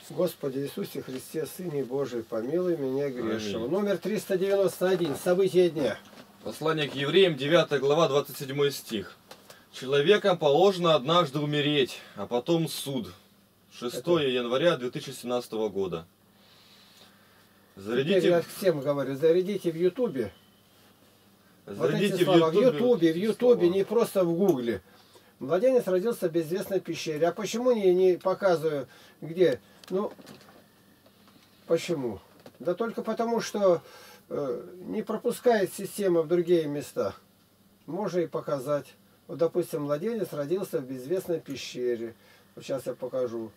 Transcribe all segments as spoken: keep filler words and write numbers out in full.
Господи Иисусе Христе, Сыне Божий, помилуй меня грешного. Аминь. Номер триста девяносто один. События дня. Послание к евреям, девятая глава, двадцать седьмой стих. Человекам положено однажды умереть, а потом суд. шестое января две тысячи семнадцатого года. Зарядите... Теперь я всем говорю, зарядите в Ютубе. Зарядите вот в Ютубе. В Ютубе, в Ютубе, не просто в Гугле. Младенец родился в безвестной пещере. А почему не, не показываю, где? Ну, почему? Да только потому, что э, не пропускает система в другие места. Можно и показать. Вот, допустим, младенец родился в безвестной пещере. Вот сейчас я покажу.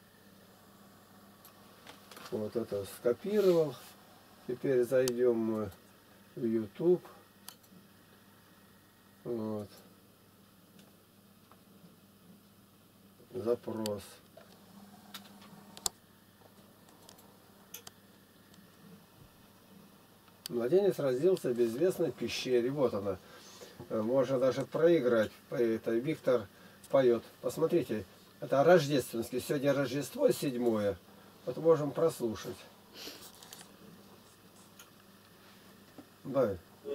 Вот это скопировал. Теперь зайдем мы в YouTube. Вот. Запрос. Младенец родился в безвестной пещере. Вот она. Можно даже проиграть. Это Виктор поет. Посмотрите. Это рождественский. Сегодня Рождество седьмое. Вот можем прослушать. Да.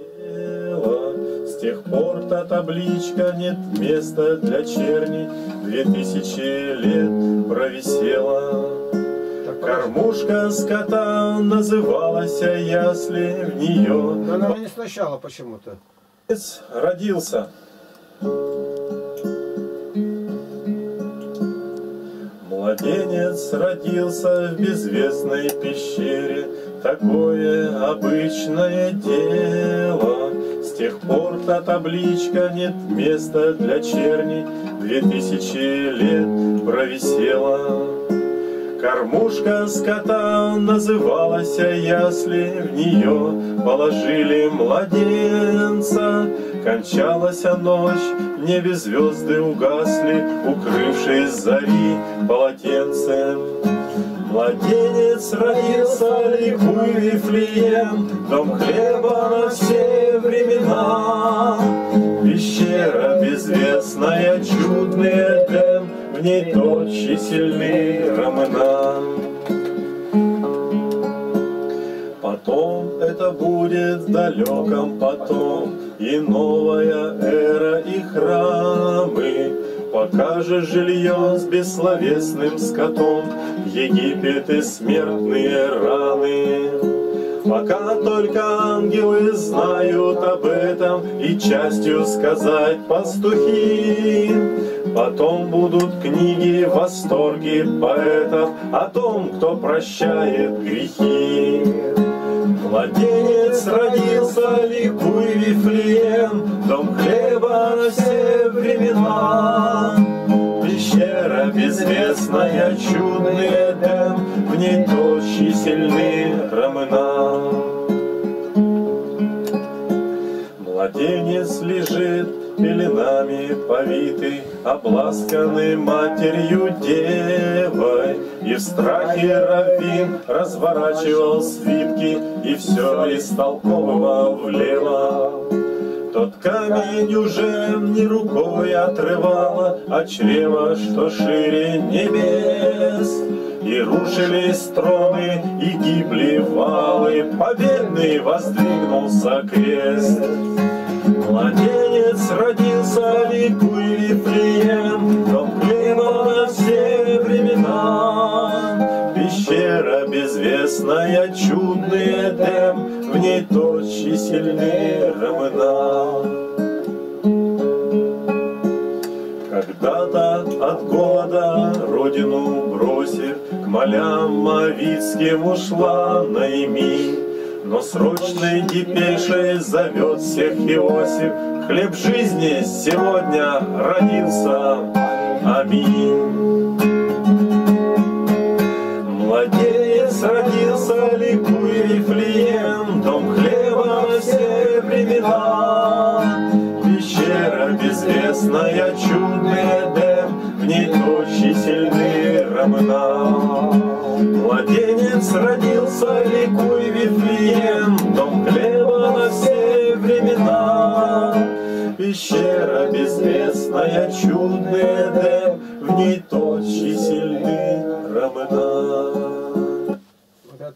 С тех пор та табличка нет места для черни. Две тысячи лет провисела. Кормушка скота называлась ясли в нее. Но она не сначала почему-то. Родился. Младенец родился в безвестной пещере. Такое обычное дело. С тех пор та табличка нет места для черни. Две тысячи лет провисела. Кормушка скота называлась ясли, в нее положили младенца. Кончалась ночь, в небе звезды угасли, укрывшись зари полотенцем. Младенец родился, ликуй, Вифлеем, дом хлеба на все времена. Пещера безвестная, чудный Эдем, в ней точи сильны рамена. Потом это будет в далеком потом, и новая эра, и храмы. Покажешь жилье с бессловесным скотом, Египет и смертные раны. Пока только ангелы знают об этом, и частью сказать пастухи. Потом будут книги, восторги поэтов о том, кто прощает грехи. Младенец родился, ликуй, Вифлеем, дом хлеба на все времена. Пещера безвестная, чудный Эдем, в ней точи сильны рамена. Младенец лежит пеленами повитый, обласканный матерью девой, и в страхе раввин разворачивал свитки и все истолковывал влево. Тот камень уже не рукой отрывало, а чрево, что шире небес. И рушились троны, и гибли валы, победный воздвигнулся крест. Младенец родился, ликуй, Вифлеем, дом хлеба на все времена. Пещера безвестная, чудный Эдем, в ней точи сильны рамена. Когда-то от голода родину бросив, к молям моавитским ушла Наими. Но срочной депешей зовет всех Иосиф, хлеб жизни сегодня родился. Аминь. Младенец родился, ликуй, Вифлеем, дом хлеба на все времена. Пещера безвестная, чудный Эдем, в ней точи сильны рамена. Младенец родился, ликуй, Вифлеем, дом хлеба на все времена. Пещера безвестная, чудный Эдем, в ней точи сильны рамена.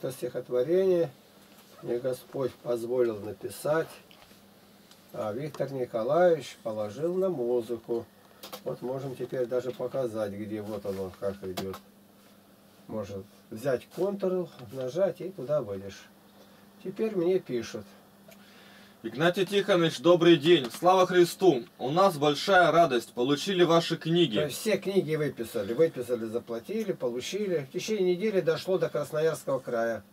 это стихотворение мне Господь позволил написать, а Виктор Николаевич положил на музыку. Вот можем теперь даже показать, где вот оно, как идет. Может взять Ctrl, нажать и туда выйдешь. Теперь мне пишут. Игнатий Тихонович, добрый день. Слава Христу. У нас большая радость. Получили ваши книги. То есть все книги выписали. Выписали, заплатили, получили. В течение недели дошло до Красноярского края.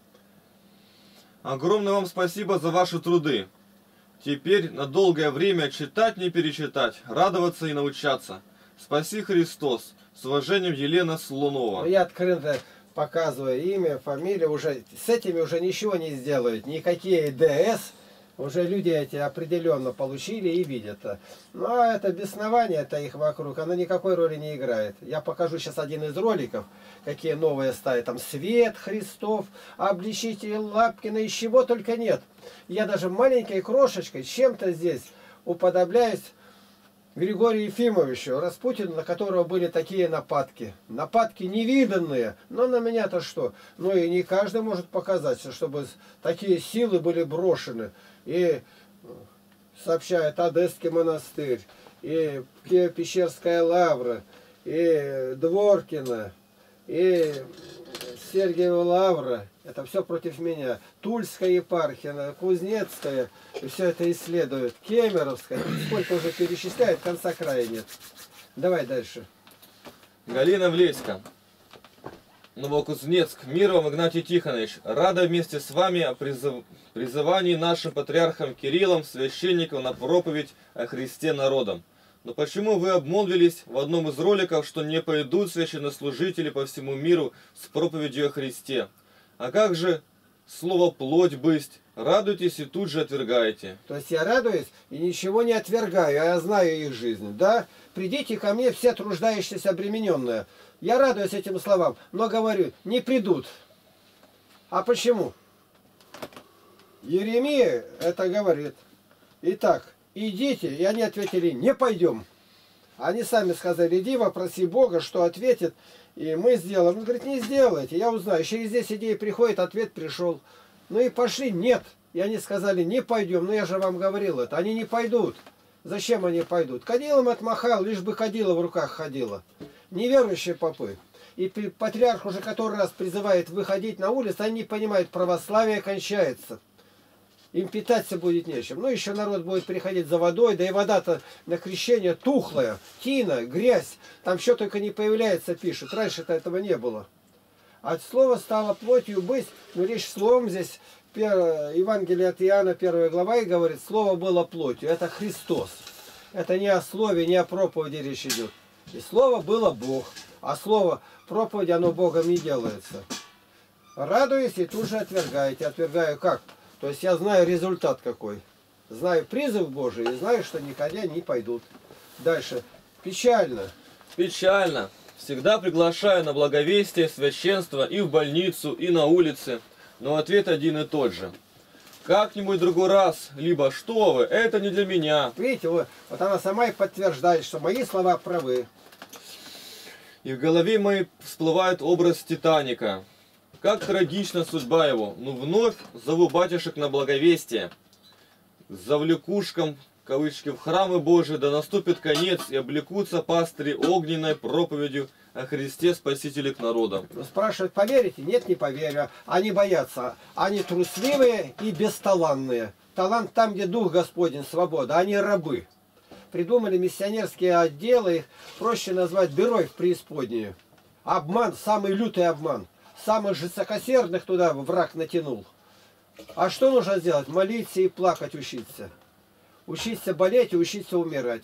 Огромное вам спасибо за ваши труды. Теперь на долгое время читать не перечитать, радоваться и научаться. Спаси Христос. С уважением, Елена Слонова. Я открыто показываю имя, фамилию. Уже с этими уже ничего не сделают. Никакие ДС. Уже люди эти определенно получили и видят. Ну а это беснование, это их вокруг, оно никакой роли не играет. Я покажу сейчас один из роликов, какие новые стали. Там Свет Христов, обличитель Лапкина, из чего только нет. Я даже маленькой крошечкой чем-то здесь уподобляюсь Григорию Ефимовичу Распутину, на которого были такие нападки. Нападки невиданные. Но на меня-то что? Ну и не каждый может показать, чтобы такие силы были брошены. И сообщает Одесский монастырь, и Пещерская лавра, и Дворкина, и Сергиева лавра. Это все против меня. Тульская епархия, Кузнецкая. И все это исследуют. Кемеровская. Сколько уже перечисляют, конца края нет. Давай дальше. Галина Влеська. Новокузнецк. Мир вам, Игнатий Тихонович. Рада вместе с вами о призыв... призывании нашим патриархом Кириллом, священником, на проповедь о Христе народам. Но почему вы обмолвились в одном из роликов, что не пойдут священнослужители по всему миру с проповедью о Христе? А как же слово «плоть бысть»? Радуйтесь и тут же отвергаете. То есть я радуюсь и ничего не отвергаю, а я знаю их жизнь. Да? Придите ко мне все труждающиеся, обремененные. Я радуюсь этим словам, но говорю, не придут. А почему? Иеремия это говорит. Итак, идите, и они ответили, не пойдем. Они сами сказали, иди, вопроси Бога, что ответит, и мы сделаем. Он говорит, не сделайте, я узнаю. Через десять дней приходит, ответ пришел. Ну и пошли, нет. И они сказали, не пойдем. Ну я же вам говорил это, они не пойдут. Зачем они пойдут? Кадилом отмахал, лишь бы кадила в руках ходила. Неверующие попы. И патриарх уже который раз призывает выходить на улицу, они не понимают, православие кончается. Им питаться будет нечем. Ну, еще народ будет приходить за водой, да и вода-то на крещение тухлая, тина, грязь. Там что только не появляется, пишут. Раньше-то этого не было. От слова стало плотью быть, но речь словом здесь, Евангелие от Иоанна, первая глава, и говорит, слово было плотью. Это Христос. Это не о слове, не о проповеди речь идет. И слово было Бог. А слово проповеди, оно Богом не делается. Радуюсь и тут же отвергаете. Отвергаю как? То есть я знаю результат какой. Знаю призыв Божий и знаю, что никогда не пойдут. Дальше. Печально. Печально. Всегда приглашаю на благовестие, священство и в больницу, и на улице. Но ответ один и тот же. Как-нибудь другой раз, либо что вы, это не для меня. Видите, вот, вот она сама и подтверждает, что мои слова правы. И в голове моей всплывает образ Титаника. Как трагична судьба его. Ну вновь зову батюшек на благовестие. За влекушком, кавычки, в храмы Божии, да наступит конец, и облекутся пастыри огненной проповедью о Христе Спасителе к народам. Спрашивают, поверите? Нет, не поверю. Они боятся. Они трусливые и бесталанные. Талант там, где Дух Господень, свобода. Они рабы. Придумали миссионерские отделы, их проще назвать дырой в преисподнюю. Обман, самый лютый обман. Самых жестокосердных туда враг натянул. А что нужно сделать? Молиться и плакать учиться. Учиться болеть и учиться умирать.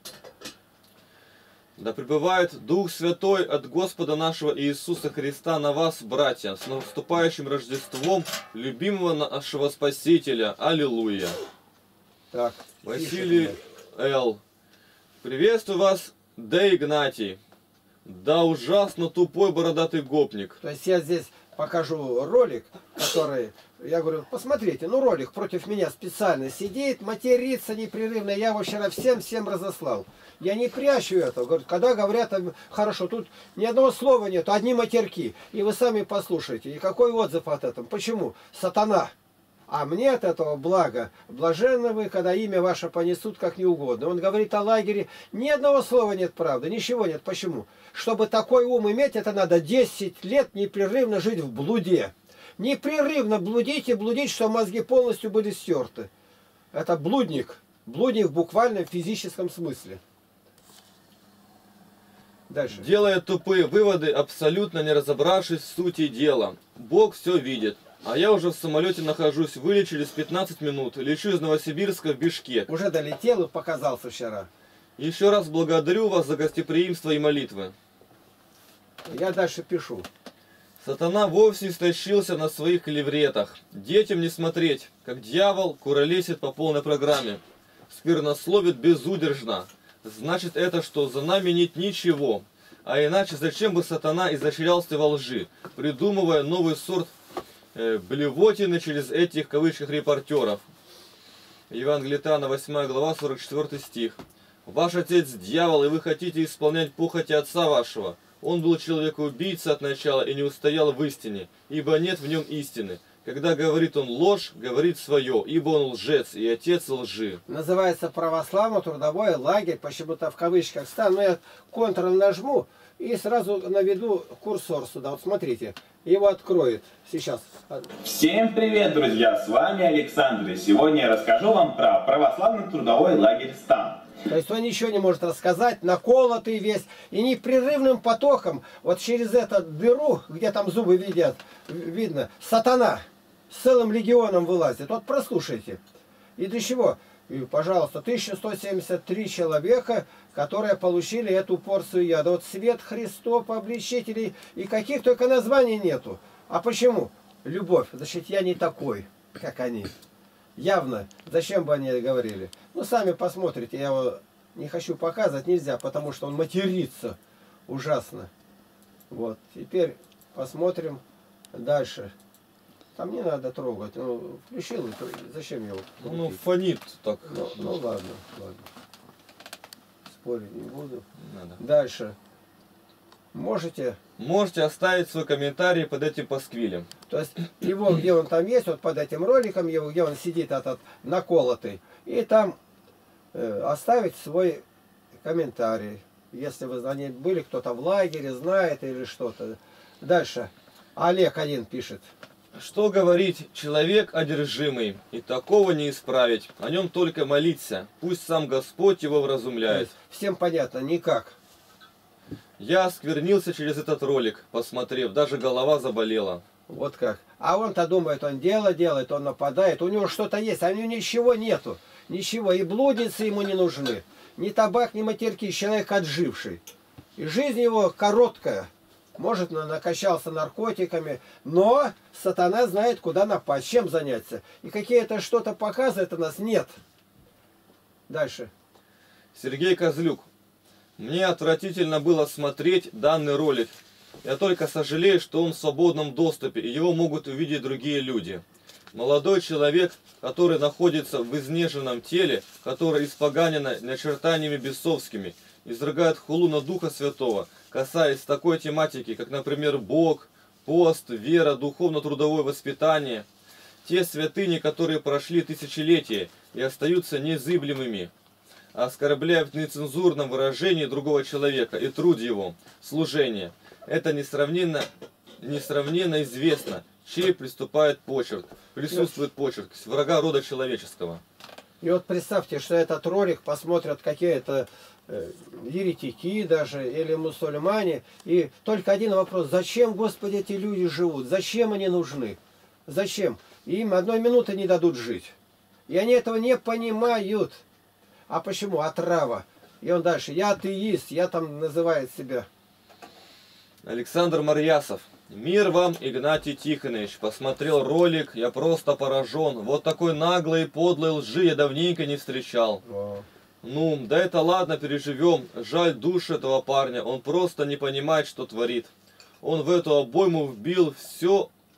Да пребывает Дух Святой от Господа нашего Иисуса Христа на вас, братья, с наступающим Рождеством любимого нашего Спасителя. Аллилуйя. Так, Василий Л. Приветствую вас, Д. Игнатий. Да ужасно тупой бородатый гопник. То есть я здесь покажу ролик, который, я говорю, посмотрите, ну ролик против меня специально сидит, матерится непрерывно, я его вчера всем-всем разослал. Я не прячу этого. Говорю, когда говорят, хорошо, тут ни одного слова нет, одни матерки. И вы сами послушайте. И какой отзыв от этого? Почему? Сатана. А мне от этого благо. Блаженны вы, когда имя ваше понесут как не угодно. Он говорит о лагере. Ни одного слова нет правды, ничего нет. Почему? Чтобы такой ум иметь, это надо десять лет непрерывно жить в блуде. Непрерывно блудить и блудить, что мозги полностью были стерты. Это блудник. Блудник в буквальном физическом смысле. Дальше. Делая тупые выводы, абсолютно не разобравшись в сути дела. Бог все видит. А я уже в самолете нахожусь, вылет через пятнадцать минут. Лечу из Новосибирска в Бишкек. Уже долетел и показался вчера. Еще раз благодарю вас за гостеприимство и молитвы. Я дальше пишу. Сатана вовсе истощился на своих клевретах. Детям не смотреть, как дьявол куролесит по полной программе. Сквернословит безудержно. Значит это, что за нами нет ничего. А иначе зачем бы сатана изощрялся во лжи, придумывая новый сорт э, блевотины через этих, в кавычках, репортеров. Евангелие от Иоанна, восьмая глава, сорок четвёртый стих. Ваш отец дьявол, и вы хотите исполнять похоти отца вашего. Он был человекоубийца от начала и не устоял в истине, ибо нет в нем истины. Когда говорит он ложь, говорит свое, ибо он лжец и отец лжи. Называется православно-трудовой лагерь, почему-то в кавычках стану. Но я Ctrl нажму и сразу наведу курсор сюда. Вот смотрите, его откроет сейчас. Всем привет, друзья! С вами Александр. И сегодня я расскажу вам про православно-трудовой лагерь «Стан». То есть он ничего не может рассказать, наколотый весь, и непрерывным потоком, вот через эту дыру, где там зубы видят, видно, сатана с целым легионом вылазит. Вот прослушайте. И для чего? И, пожалуйста, тысяча сто семьдесят три человека, которые получили эту порцию яда. Вот свет Христов, обличителей, и каких только названий нету. А почему? Любовь. Значит, я не такой, как они. Явно. Зачем бы они говорили? Ну, сами посмотрите. Я его не хочу показывать. Нельзя, потому что он матерится ужасно. Вот. Теперь посмотрим дальше. Там не надо трогать. Ну, включил. Зачем его? Ну, фонит так. Ну, ну ладно, ладно. Спорить не буду. Не надо. Дальше. Можете... Можете оставить свой комментарий под этим пасквилем. То есть его, где он там есть, вот под этим роликом, его, где он сидит этот наколотый, и там э, оставить свой комментарий. Если вы они были, кто-то в лагере, знает или что-то. Дальше. Олег один пишет. Что говорить, человек одержимый, и такого не исправить. О нем только молиться, пусть сам Господь его вразумляет. Всем понятно, никак. Я осквернился через этот ролик, посмотрев, даже голова заболела. Вот как. А он-то думает, он дело делает, он нападает, у него что-то есть, а у него ничего нету. Ничего, и блудницы ему не нужны. Ни табак, ни матерки, человек отживший. И жизнь его короткая. Может, накачался наркотиками, но сатана знает, куда напасть, чем заняться. И какие-то что-то показывает у нас, нет. Дальше. Сергей Козлюк. Мне отвратительно было смотреть данный ролик. Я только сожалею, что он в свободном доступе, и его могут увидеть другие люди. Молодой человек, который находится в изнеженном теле, который испоганено начертаниями бесовскими, изрыгает хулу на Духа Святого, касаясь такой тематики, как, например, Бог, пост, вера, духовно-трудовое воспитание. Те святыни, которые прошли тысячелетия и остаются незыблемыми, оскорбляя в нецензурном выражении другого человека и труд его, служение. Это несравненно, несравненно известно, чей приступает почерк, присутствует почерк, врага рода человеческого. И вот представьте, что этот ролик посмотрят какие-то э, еретики даже, или мусульмане, и только один вопрос, зачем, Господи, эти люди живут, зачем они нужны, зачем? Им одной минуты не дадут жить. И они этого не понимают. А почему? Отрава. И он дальше, я атеист, я там называет себя. Александр Марьясов. Мир вам, Игнатий Тихонович. Посмотрел ролик, я просто поражен. Вот такой наглой и подлой лжи я давненько не встречал. О. Ну, да это ладно, переживем. Жаль душу этого парня, он просто не понимает, что творит. Он в эту обойму вбил все,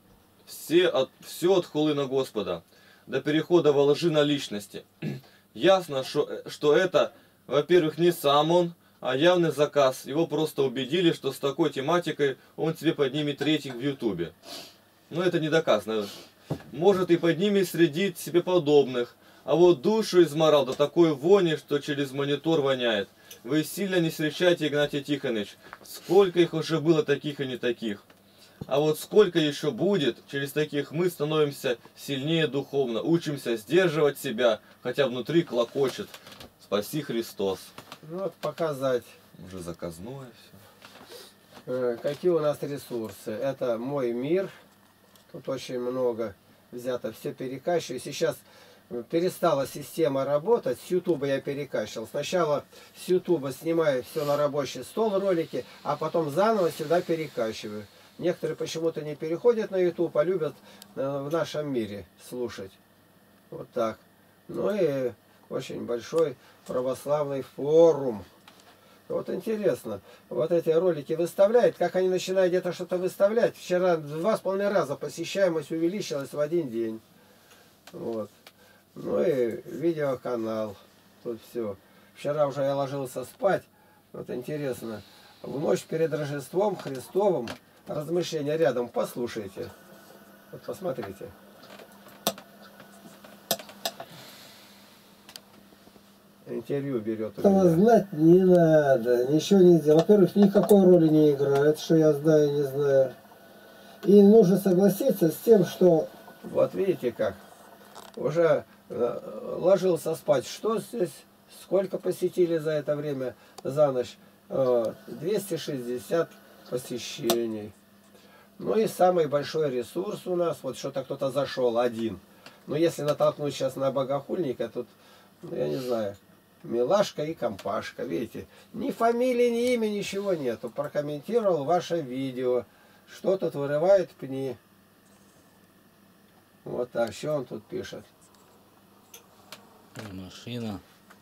все от, все от хулы на Господа, до перехода во лжи на личности. Ясно, что, что это, во-первых, не сам он, а явный заказ. Его просто убедили, что с такой тематикой он себе поднимет рейтинг в Ютубе. Но это не доказано. Может и поднимет среди себе подобных. А вот душу изморал до такой вони, что через монитор воняет. Вы сильно не встречаете, Игнатий Тихонович. Сколько их уже было таких и не таких. А вот сколько еще будет, через таких мы становимся сильнее духовно, учимся сдерживать себя, хотя внутри клокочет. Спаси Христос. Ну, вот показать. Уже заказное все. Э, какие у нас ресурсы. Это мой мир. Тут очень много взято, все перекачиваю. Сейчас перестала система работать, с Ютуба я перекачивал. Сначала с Ютуба снимаю все на рабочий стол ролики, а потом заново сюда перекачиваю. Некоторые почему-то не переходят на Ютуб, а любят в нашем мире слушать. Вот так. Ну и очень большой православный форум. Вот интересно, вот эти ролики выставляют, как они начинают где-то что-то выставлять. Вчера два с половиной раза посещаемость увеличилась в один день. Вот. Ну и видеоканал. Тут все. Вчера уже я ложился спать. Вот интересно. В ночь перед Рождеством Христовым размышления рядом послушайте. Вот посмотрите. Интервью берет. Этого знать не надо, ничего не сделать. Во-первых, никакой роли не играет, что я знаю, не знаю. И нужно согласиться с тем, что... Вот видите как. Уже э, ложился спать. Что здесь? Сколько посетили за это время, за ночь? Э, двести шестьдесят посещений. Ну и самый большой ресурс у нас, вот что-то кто-то зашел один. Но если натолкнуть сейчас на богохульника, тут, ну, я не знаю, милашка и компашка, видите, ни фамилии, ни имя, ничего нету. Прокомментировал ваше видео, что тут вырывает пни. Вот так, что он тут пишет? Машина.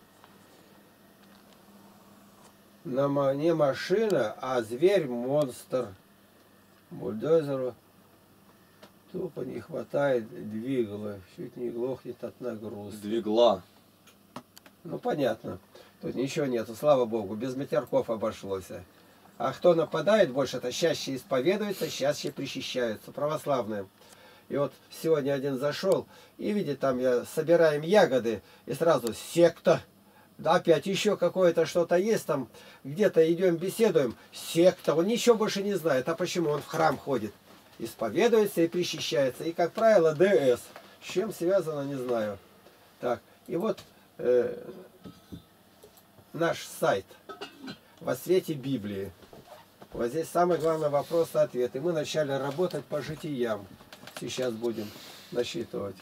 На, не машина, а зверь-монстр. Бульдозеру тупо не хватает двигала, чуть не глохнет от нагрузки. Двигла. Ну понятно, тут ничего нету, слава богу, без матерков обошлось. А кто нападает больше, это чаще исповедуется, чаще причащаются, православные. И вот сегодня один зашел, и видит, там я собираем ягоды, и сразу секта. Да, опять еще какое-то что-то есть там, где-то идем беседуем, секта, он ничего больше не знает. А почему? Он в храм ходит, исповедуется и причащается. И, как правило, ДС. С чем связано, не знаю. Так, и вот э, наш сайт «Во свете Библии». Вот здесь самый главный вопрос-ответ. И мы начали работать по житиям. Сейчас будем насчитывать.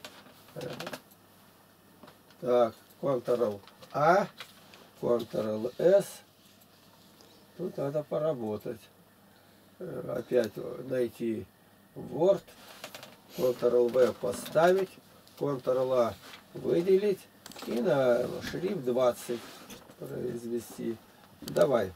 Так, контрол А, контрол С. Тут надо поработать. Опять найти Word. контрол В поставить. контрол А выделить. И на шрифт двадцать произвести. Давай.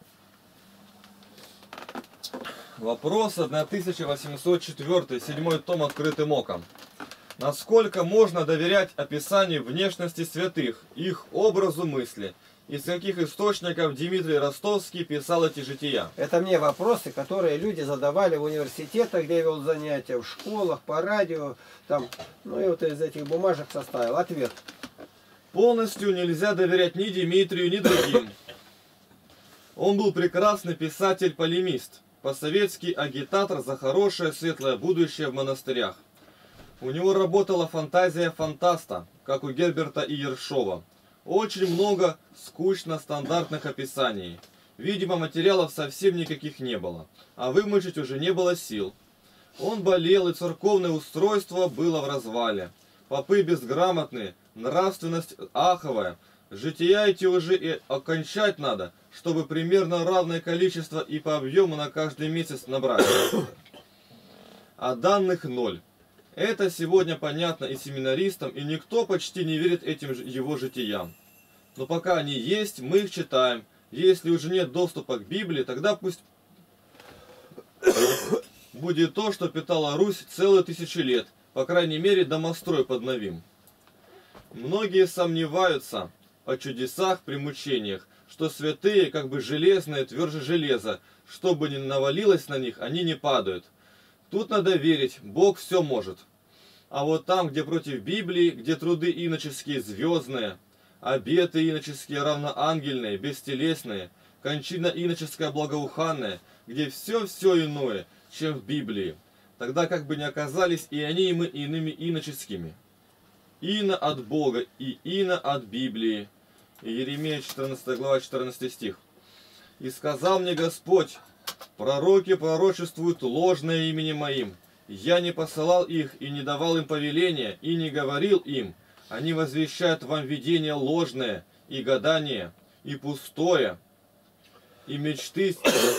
Вопрос тысяча восемьсот четыре, седьмой том открытым оком. Насколько можно доверять описанию внешности святых, их образу мысли? Из каких источников Дмитрий Ростовский писал эти жития? Это мне вопросы, которые люди задавали в университетах, где я вел занятия, в школах, по радио. Там, ну и вот из этих бумажек составил ответ. Полностью нельзя доверять ни Дмитрию, ни другим. Он был прекрасный писатель-полемист, по-советски агитатор за хорошее светлое будущее в монастырях. У него работала фантазия фантаста, как у Герберта и Ершова. Очень много скучно стандартных описаний. Видимо, материалов совсем никаких не было, а вымучить уже не было сил. Он болел, и церковное устройство было в развале. Попы безграмотные, нравственность аховая. Жития эти уже и окончать надо, чтобы примерно равное количество и по объему на каждый месяц набрать. А данных ноль. Это сегодня понятно и семинаристам, и никто почти не верит этим его житиям. Но пока они есть, мы их читаем. Если уже нет доступа к Библии, тогда пусть будет то, что питала Русь целые тысячи лет, по крайней мере домострой подновим. Многие сомневаются о чудесах при мучениях, что святые как бы железные, тверже железа, что бы ни навалилось на них, они не падают. Тут надо верить, Бог все может. А вот там, где против Библии, где труды иноческие звездные, обеты иноческие равноангельные, бестелесные, кончина иноческая благоуханная, где все-все иное, чем в Библии, тогда как бы не оказались и они и мы иными иноческими. Ино от Бога и ино от Библии. Иеремия четырнадцатая глава, четырнадцатый стих. «И сказал мне Господь, пророки пророчествуют ложное именем моим. Я не посылал их и не давал им повеления, и не говорил им. Они возвещают вам видение ложное, и гадание, и пустое, и мечты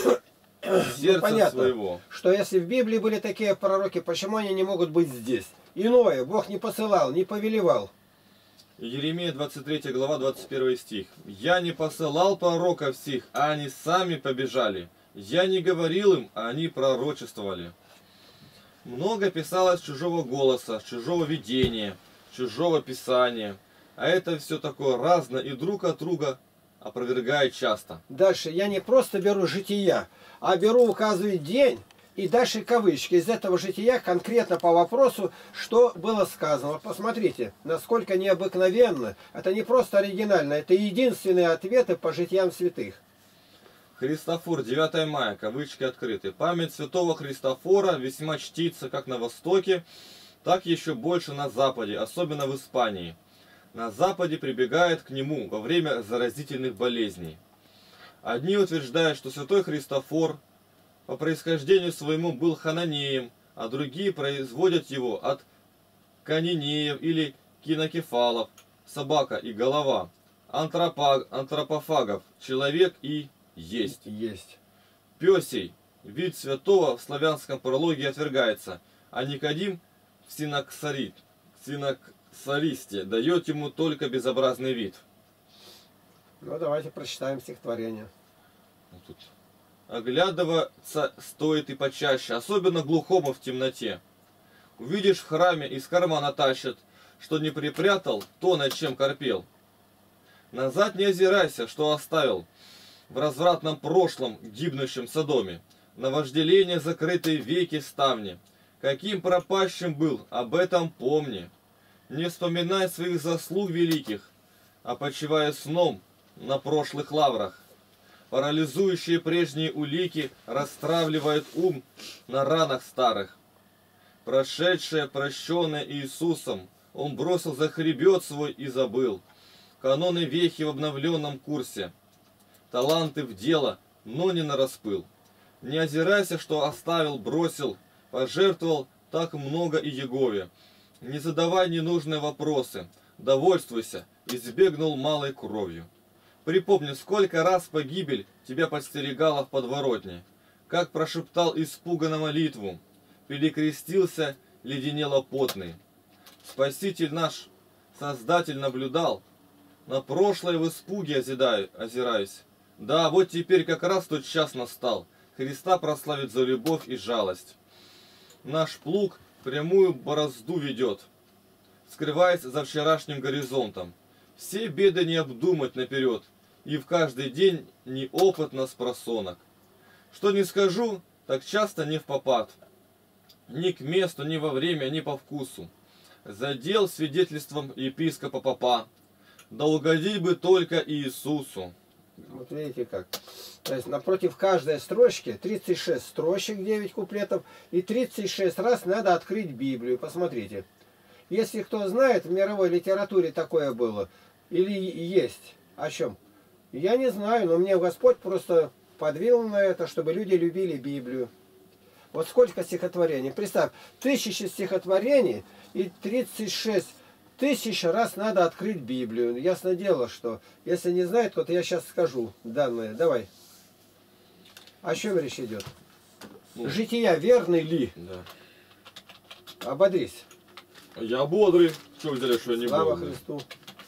сердца понятно, своего». Что если в Библии были такие пророки, почему они не могут быть здесь? Иное Бог не посылал, не повелевал. Иеремия двадцать третья глава, двадцать первый стих. «Я не посылал пророков сих, а они сами побежали. Я не говорил им, а они пророчествовали». Много писалось чужого голоса, чужого видения, чужого писания. А это все такое разное и друг от друга опровергает часто. Дальше я не просто беру жития, а беру, указываю день, и дальше кавычки. Из этого жития конкретно по вопросу, что было сказано. Посмотрите, насколько необыкновенно. Это не просто оригинально, это единственные ответы по житиям святых. Христофор, девятое мая, кавычки открыты. Память святого Христофора весьма чтится как на Востоке, так еще больше на Западе, особенно в Испании. На Западе прибегают к нему во время заразительных болезней. Одни утверждают, что святой Христофор по происхождению своему был хананеем, а другие производят его от канинеев или кинокефалов, собака и голова, антропаг, антропофагов, человек и есть. Есть. Песей, вид святого в славянском прологе отвергается, а Никодим в синаксарит, синаксаристе дает ему только безобразный вид. Ну давайте прочитаем стихотворение. Вот тут. Оглядываться стоит и почаще, особенно глухому в темноте. Увидишь в храме, из кармана тащат, что не припрятал, то, над чем корпел. Назад не озирайся, что оставил в развратном прошлом гибнущем Содоме. На вожделение закрытые веки ставни. Каким пропащим был, об этом помни. Не вспоминай своих заслуг великих, а почивая сном на прошлых лаврах. Парализующие прежние улики растравливают ум на ранах старых. Прошедшее, прощенное Иисусом, он бросил за хребет свой и забыл. Каноны вехи в обновленном курсе. Таланты в дело, но не на распыл. Не озирайся, что оставил, бросил, пожертвовал так много и Егове. Не задавай ненужные вопросы, довольствуйся, избегнул малой кровью. Припомни, сколько раз погибель тебя подстерегала в подворотне, как прошептал испуганно молитву, перекрестился леденело потный. Спаситель наш, Создатель наблюдал, на прошлое в испуге озидаю, озираюсь. Да, вот теперь как раз тот час настал, Христа прославить за любовь и жалость. Наш плуг прямую борозду ведет, скрываясь за вчерашним горизонтом. Все беды не обдумать наперед, и в каждый день неопытно спросонок. Что не скажу, так часто не впопад, ни к месту, ни во время, ни по вкусу. Задел свидетельством епископа попа, да угодить бы только Иисусу. Вот видите как. То есть напротив каждой строчки тридцать шесть строчек, девять куплетов, и тридцать шесть раз надо открыть Библию. Посмотрите. Если кто знает, в мировой литературе такое было, или есть, о чем? Я не знаю, но мне Господь просто подвинул на это, чтобы люди любили Библию. Вот сколько стихотворений. Представь, тысячи стихотворений и тридцать шесть тысяч раз надо открыть Библию. Ясно дело, что если не знает, то я сейчас скажу данные. Давай. О чем речь идет? Ну, Жития верны ли? Да. Ободрись. Я бодрый. Что вы взяли, что я не Слава бодрый? Христу.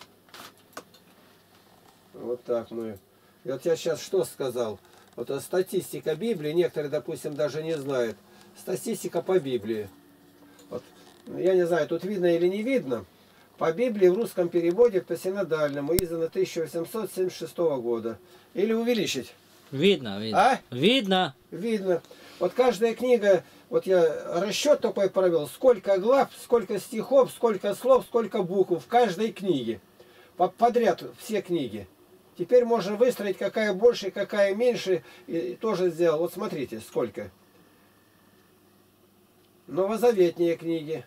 Вот так мы. И вот я сейчас что сказал? Вот статистика Библии, некоторые, допустим, даже не знают. статистика по Библии. Вот. Я не знаю, тут видно или не видно. По Библии в русском переводе по синодальному издано тысяча восемьсот семьдесят шестого года. Или увеличить? Видно, видно. А? Видно. Видно. Вот каждая книга, вот я расчет такой провел, сколько глав, сколько стихов, сколько слов, сколько букв в каждой книге. Подряд все книги. Теперь можно выстроить, какая больше, какая меньше, и тоже сделал. Вот смотрите, сколько. Новозаветные книги.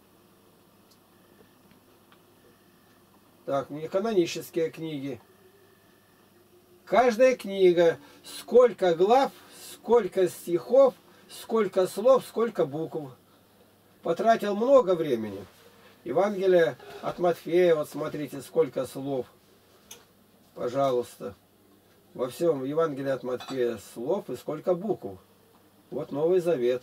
Так, канонические книги. Каждая книга, сколько глав, сколько стихов, сколько слов, сколько букв. Потратил много времени. Евангелие от Матфея, вот смотрите, сколько слов. Пожалуйста. Во всем Евангелии от Матфея слов и сколько букв. Вот Новый Завет.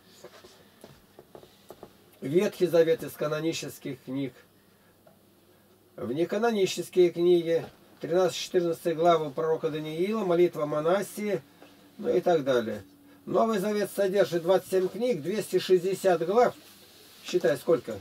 Ветхий Завет из канонических книг. В неканонические книги тринадцать-четырнадцать главы пророка Даниила, молитва Монасии, ну и так далее. Новый Завет содержит двадцать семь книг, двести шестьдесят глав. Считай, сколько?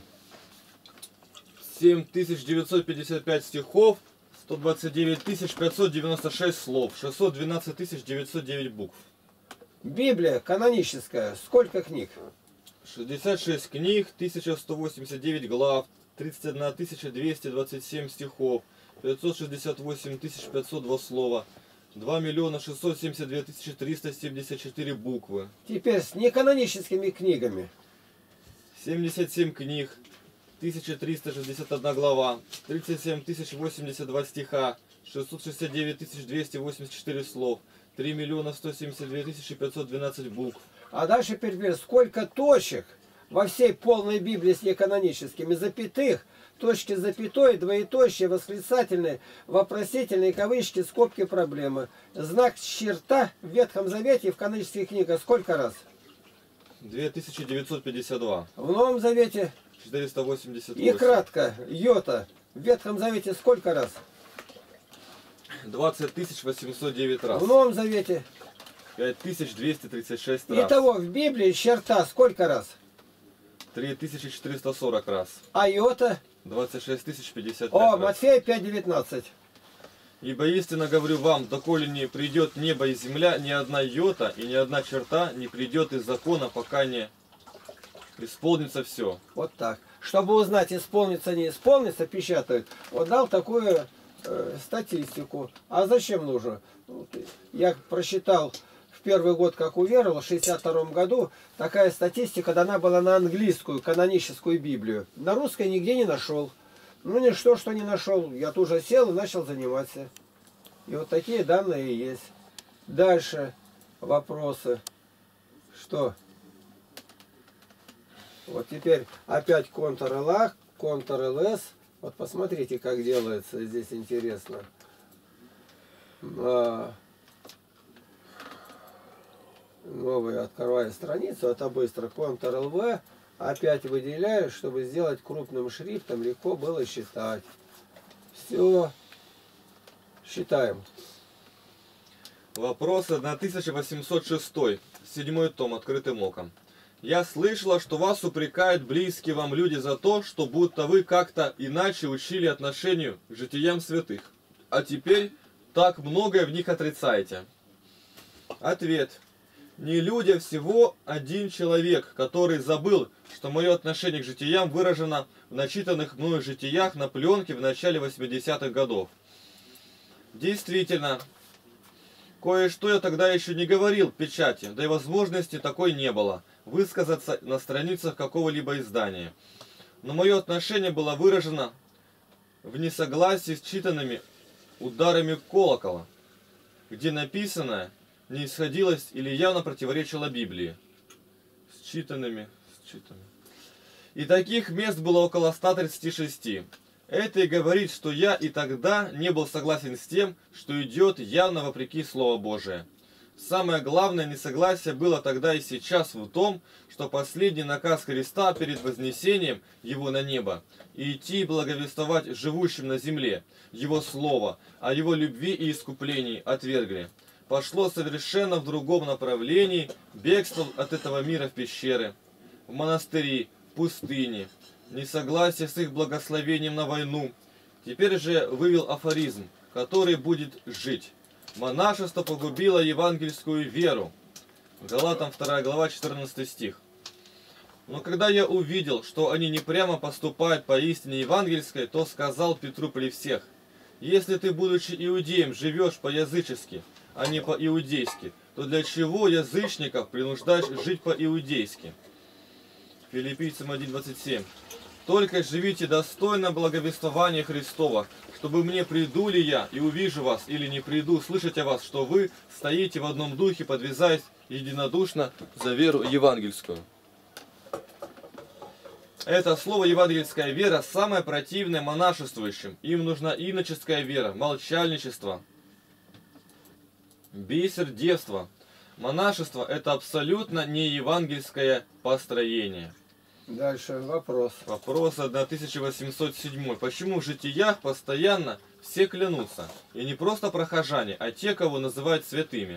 семь тысяч девятьсот пятьдесят пять стихов, сто двадцать девять тысяч пятьсот девяносто шесть слов, шестьсот двенадцать тысяч девятьсот девять букв. Библия каноническая, сколько книг? шестьдесят шесть книг, тысяча сто восемьдесят девять глав, тридцать одна тысяча двести двадцать семь стихов, пятьсот шестьдесят восемь тысяч пятьсот два слова, два миллиона шестьсот семьдесят две тысячи триста семьдесят четыре буквы. Теперь с неканоническими книгами. семьдесят семь книг, тысяча триста шестьдесят одна глава, тридцать семь тысяч восемьдесят два стиха, шестьсот шестьдесят девять тысяч двести восемьдесят четыре слов, три миллиона сто семьдесят две тысячи пятьсот двенадцать букв. А дальше теперь сколько точек во всей полной Библии с неканоническими, запятых, точки запятой, двоеточие, восклицательные, вопросительные, кавычки, скобки, проблемы. Знак черта в Ветхом Завете и в канонических книгах сколько раз? две тысячи девятьсот пятьдесят два. В Новом Завете четыреста восемьдесят восемь. и кратко, йота, в Ветхом Завете сколько раз? двадцать тысяч восемьсот девять раз. В Новом Завете. пять тысяч двести тридцать шесть раз. Итого в Библии черта сколько раз? три тысячи четыреста сорок раз. А йота? двадцать шесть тысяч пятьдесят пять О, раз. Матфея пять девятнадцать. Ибо истинно говорю вам, доколе не придет небо и земля, ни одна йота и ни одна черта не придет из закона, пока не исполнится все. Вот так. Чтобы узнать, исполнится, не исполнится, печатают. Вот дал такую э, статистику. А зачем нужно? Я прочитал в первый год, как уверовал, в шестьдесят втором году, такая статистика дана была на английскую, каноническую Библию. На русской нигде не нашел. Ну, ничто, что не нашел. Я тут же сел и начал заниматься. И вот такие данные и есть. Дальше вопросы. Что? Вот теперь опять Ctrl-A, Ctrl-S. Вот посмотрите, как делается. Здесь интересно. Новую открываю страницу. Это быстро. Ctrl-V. Опять выделяю, чтобы сделать крупным шрифтом, легко было считать. Все. Считаем. Вопрос тысяча восемьсот шестой. Седьмой том, открытым оком. Я слышала, что вас упрекают близкие вам люди за то, что будто вы как-то иначе учили отношению к житиям святых. А теперь так многое в них отрицаете. Ответ. Не люди, а всего один человек, который забыл, что мое отношение к житиям выражено в начитанных мною житиях на пленке в начале восьмидесятых годов. Действительно, кое-что я тогда еще не говорил в печати, да и возможности такой не было, высказаться на страницах какого-либо издания. Но мое отношение было выражено в несогласии с читанными ударами колокола, где написанное не исходилось или явно противоречило Библии. Считанными, считанными. И таких мест было около ста тридцати шести. Это и говорит, что я и тогда не был согласен с тем, что идет явно вопреки Слову Божие. Самое главное несогласие было тогда и сейчас в том, что последний наказ Христа перед вознесением Его на небо и идти и благовествовать живущим на земле Его Слово, о Его любви и искуплении отвергли. пошло совершенно в другом направлении, бегство от этого мира в пещеры, в монастыри, в пустыне, несогласие с их благословением на войну. Теперь же вывел афоризм, который будет жить. Монашество погубило евангельскую веру. Галатам вторая глава, четырнадцатый стих. Но когда я увидел, что они не прямо поступают по истине евангельской, то сказал Петру при всех: если ты, будучи иудеем, живешь по-язычески, а не по-иудейски, то для чего язычников принуждаешь жить по-иудейски? Филиппийцам один двадцать семь. Только живите достойно благовествования Христова, чтобы мне, приду ли я и увижу вас, или не приду, слышать о вас, что вы стоите в одном духе, подвязаясь единодушно за веру евангельскую. Это слово «евангельская вера» самое противное монашествующим. Им нужна иноческая вера, молчальничество, бессердевство. Монашество – это абсолютно не евангельское построение. Дальше вопрос. Вопрос тысяча восемьсот седьмой. Почему в житиях постоянно все клянутся? И не просто прохожане, а те, кого называют святыми.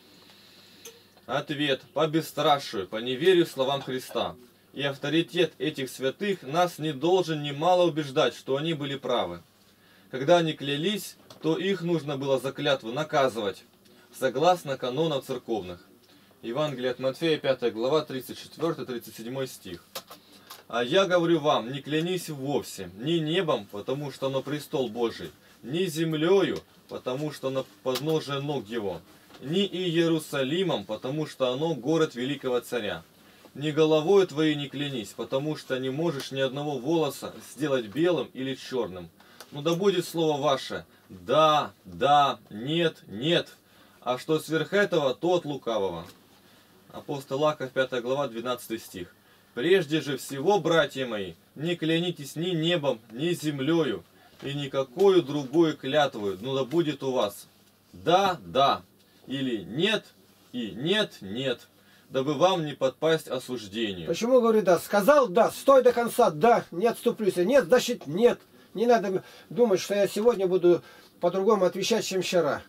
Ответ. По бесстрашию, по неверию словам Христа. И авторитет этих святых нас не должен немало убеждать, что они были правы. Когда они клялись, то их нужно было за клятву наказывать, согласно канонам церковных. Евангелие от Матфея, пятая глава, тридцать четвёртый тридцать седьмой стих. А я говорю вам, не клянись вовсе, ни небом, потому что оно престол Божий, ни землею, потому что оно подножие ног его, ни и Иерусалимом, потому что оно город великого царя. Ни головой твоей не клянись, потому что не можешь ни одного волоса сделать белым или черным. Но да будет слово ваше «да», «да», «нет», «нет», а что сверх этого, то от лукавого. Апостол Иаков, пятая глава, двенадцатый стих. Прежде же всего, братья мои, не клянитесь ни небом, ни землею, и никакою другой клятвою, но да будет у вас «да», «да», или «нет» и «нет», «нет», дабы вам не подпасть осуждению. Почему говорю да? Сказал да, стой до конца, да, не отступлюсь. Нет, значит нет. Не надо думать, что я сегодня буду по-другому отвечать, чем вчера.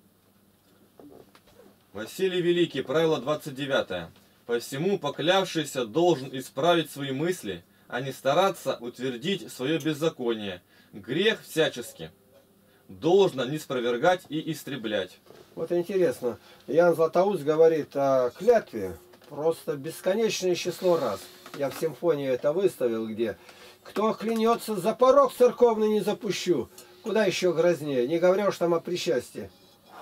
Василий Великий, правило двадцать девятое. Посему поклявшийся должен исправить свои мысли, а не стараться утвердить свое беззаконие. Грех всячески должно не спровергать и истреблять. Вот интересно, Иоанн Златоуст говорит о клятве просто бесконечное число раз. Я в симфонии это выставил, где кто клянется, за порог церковный не запущу. Куда еще грознее, не говоря уж там о причастии.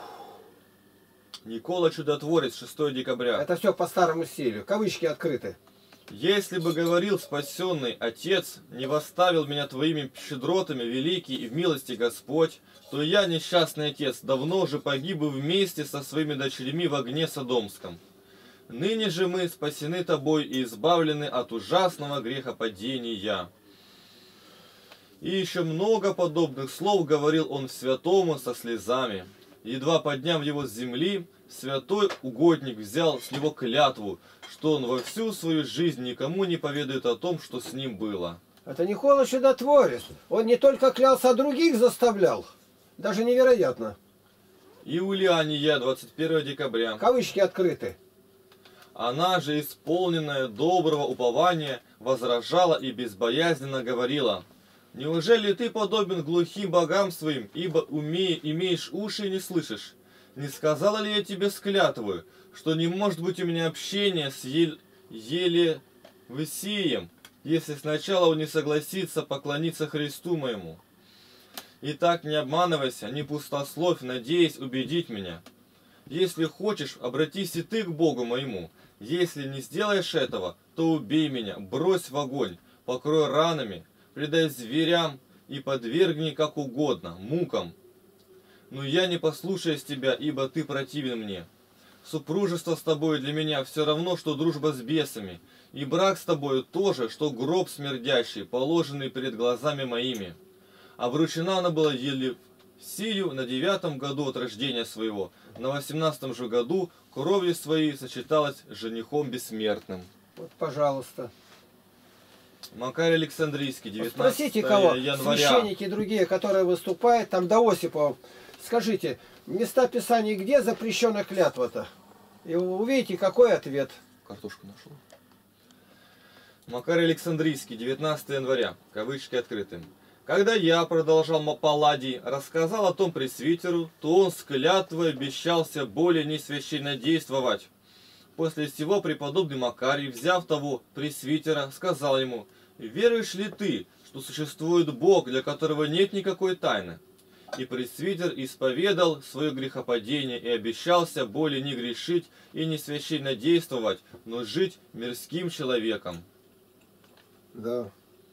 Никола Чудотворец, шестое декабря. Это все по старому стилю, кавычки открыты. Если бы говорил спасенный Отец, не восставил меня твоими щедротами, великий и в милости Господь, то я, несчастный отец, давно же погиб бы вместе со своими дочерьми в огне Содомском. Ныне же мы спасены тобой и избавлены от ужасного грехопадения. И еще много подобных слов говорил он святому со слезами. Едва подняв его с земли, святой угодник взял с него клятву, что он во всю свою жизнь никому не поведает о том, что с ним было. Это Никола Чудотворец. Он не только клялся, а других заставлял. Даже невероятно. Иулиания, двадцать первое декабря. Кавычки открыты. Она же, исполненная доброго упования, возражала и безбоязненно говорила: «Неужели ты подобен глухим богам своим, ибо умея, имеешь уши и не слышишь? Не сказала ли я тебе с клятвою, что не может быть у меня общения с Ел... Елевсием, если сначала он не согласится поклониться Христу моему? Итак, не обманывайся, не пустословь, надеясь убедить меня. Если хочешь, обратись и ты к Богу моему. Если не сделаешь этого, то убей меня, брось в огонь, покрой ранами, предай зверям и подвергни как угодно, мукам. Но я не послушаюсь тебя, ибо ты противен мне. Супружество с тобой для меня все равно, что дружба с бесами, и брак с тобою тоже, что гроб смердящий, положенный перед глазами моими. Обручена она была Елевсию на девятом году от рождения своего, на восемнадцатом же году кровью своей сочеталась с женихом бессмертным». Вот, пожалуйста. Макарий Александрийский, девятнадцатое Спросите кого, января. священники другие, которые выступают, там до Осипова, Скажите, места Писания где запрещена клятва-то? И вы увидите, какой ответ. Картошку нашел. Макарий Александрийский, девятнадцатого января, кавычки открыты. Когда я, продолжал Палладий, рассказал о том пресвитеру, то он с клятвой обещался более не священнодействовать. После сего преподобный Макарий, взяв того пресвитера, сказал ему: «Веруешь ли ты, что существует Бог, для которого нет никакой тайны?» И пресвитер исповедал свое грехопадение и обещался более не грешить и не священнодействовать, но жить мирским человеком. Да.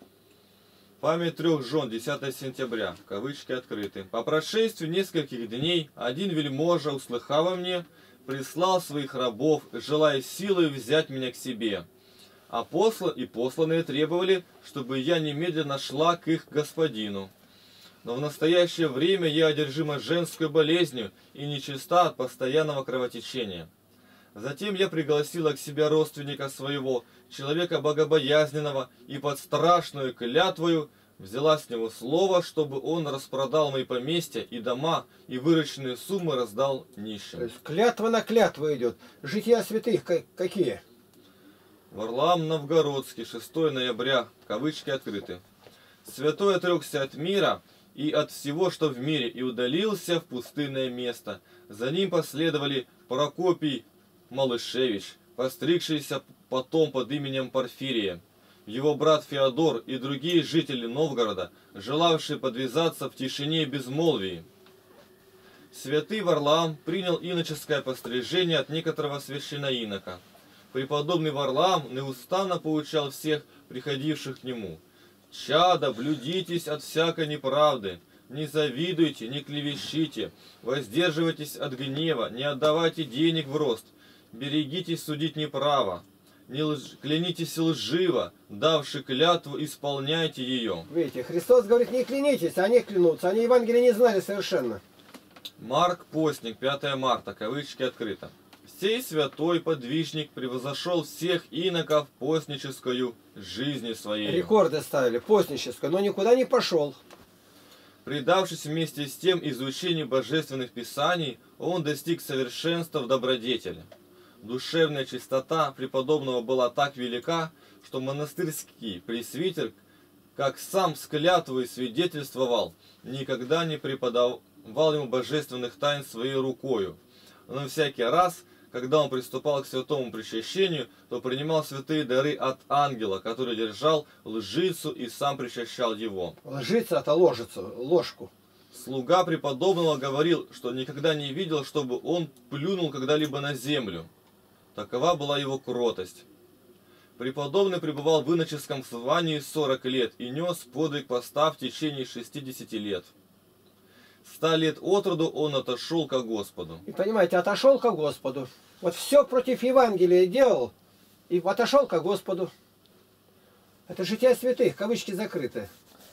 Память трех жен, десятого сентября, кавычки открыты. По прошествии нескольких дней один вельможа, услыхав о мне, прислал своих рабов, желая силой взять меня к себе. А посла и посланные требовали, чтобы я немедленно шла к их господину. Но в настоящее время я одержима женской болезнью и нечиста от постоянного кровотечения. Затем я пригласила к себе родственника своего, человека богобоязненного, и под страшную клятвою взяла с него слово, чтобы он распродал мои поместья и дома, и вырученные суммы раздал нищим. То есть клятва на клятву идет. Жития святых какие? Варлаам Новгородский, шестого ноября, кавычки открыты. Святой отрекся от мира и от всего, что в мире, и удалился в пустынное место. За ним последовали Прокопий Малышевич, постригшийся потом под именем Порфирия, его брат Феодор и другие жители Новгорода, желавшие подвязаться в тишине и безмолвии. Святый Варлаам принял иноческое пострижение от некоторого священноинока. Преподобный Варлаам неустанно поучал всех приходивших к нему: «Чада, блюдитесь от всякой неправды, не завидуйте, не клевещите, воздерживайтесь от гнева, не отдавайте денег в рост, берегитесь судить неправо, не лж... клянитесь лживо, давши клятву, исполняйте ее». Видите, Христос говорит, не клянитесь, а они клянутся. Они Евангелие не знали совершенно. Марк Постник, пятого марта, кавычки открыто. «Сей святой подвижник превзошел всех иноков постническою жизнью своей». Рекорды ставили, постническую, но никуда не пошел. Предавшись вместе с тем изучению божественных писаний, он достиг совершенства в добродетели. Душевная чистота преподобного была так велика, что монастырский пресвитер, как сам с клятвой свидетельствовал, никогда не преподавал ему божественных тайн своей рукою. Но всякий раз, когда он приступал к святому причащению, то принимал святые дары от ангела, который держал лжицу и сам причащал его. Лжица это ложицу, ложку. Слуга преподобного говорил, что никогда не видел, чтобы он плюнул когда-либо на землю. Такова была его кротость. Преподобный пребывал в иноческом звании сорок лет и нес подвиг поста в течение шестидесяти лет. Ста лет от роду он отошел ко Господу. И понимаете, отошел ко Господу. Вот все против Евангелия делал и отошел ко Господу. Это жития святых, кавычки закрыты.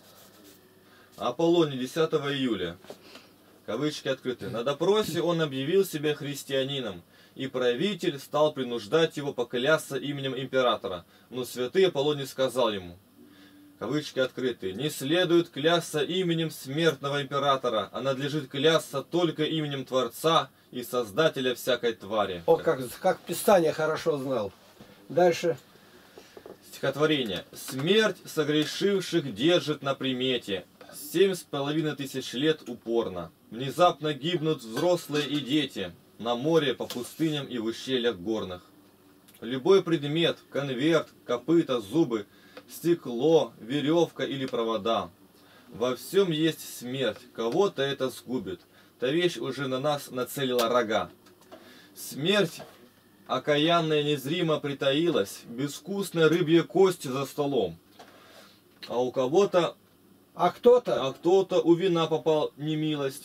Аполлоний, десятого июля, кавычки открыты. На допросе он объявил себя христианином, и правитель стал принуждать его поклясться именем императора. Но святый Аполлоний сказал ему, кавычки открыты, не следует клясться именем смертного императора, а надлежит клясться только именем Творца и Создателя всякой твари. О, как, как Писание хорошо знал. Дальше. Стихотворение. Смерть согрешивших держит на примете. Семь с половиной тысяч лет упорно. Внезапно гибнут взрослые и дети. На море, по пустыням и в ущельях горных. Любой предмет, конверт, копыта, зубы, стекло, веревка или провода. Во всем есть смерть, кого-то это сгубит. Та вещь уже на нас нацелила рога. Смерть окаянная незримо притаилась, безвкусная рыбья кость за столом. А у кого-то, а кто-то, а кто-то у вина попал немилость.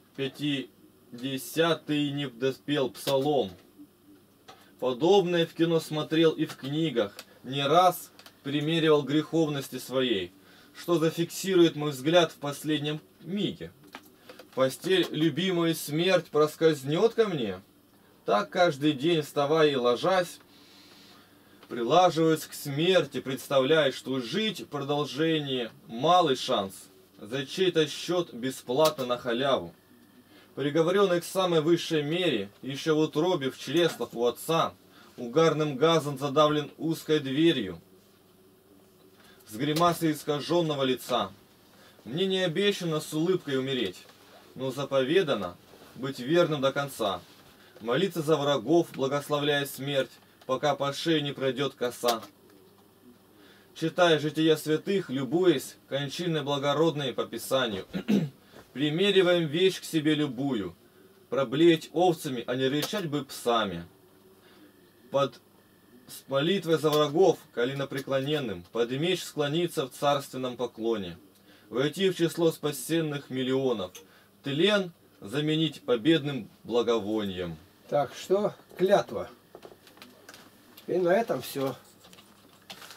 Пятидесятый не доспел псалом. Подобное в кино смотрел и в книгах, не раз примеривал греховности своей, что зафиксирует мой взгляд в последнем миге. Постель любимая смерть проскользнет ко мне. Так каждый день, вставая и ложась, прилаживаясь к смерти, представляя, что жить в продолжении малый шанс, за чей-то счет бесплатно на халяву. приговоренный к самой высшей мере, еще в утробе в чреслах у отца, угарным газом задавлен узкой дверью, с гримасой искаженного лица. Мне не обещано с улыбкой умереть, но заповедано быть верным до конца, молиться за врагов, благословляя смерть, пока по шее не пройдет коса. Читая жития святых, любуясь кончиной благородной по Писанию, примериваем вещь к себе любую, проблеять овцами, а не рычать бы псами. Под с молитвой за врагов, коленопреклоненным, под меч склониться в царственном поклоне, войти в число спасенных миллионов, тлен заменить победным благовонием. Так, что? Клятва. И на этом все.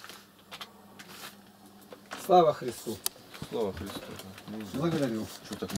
Слава Христу. Слава Христу. Благодарю. Что так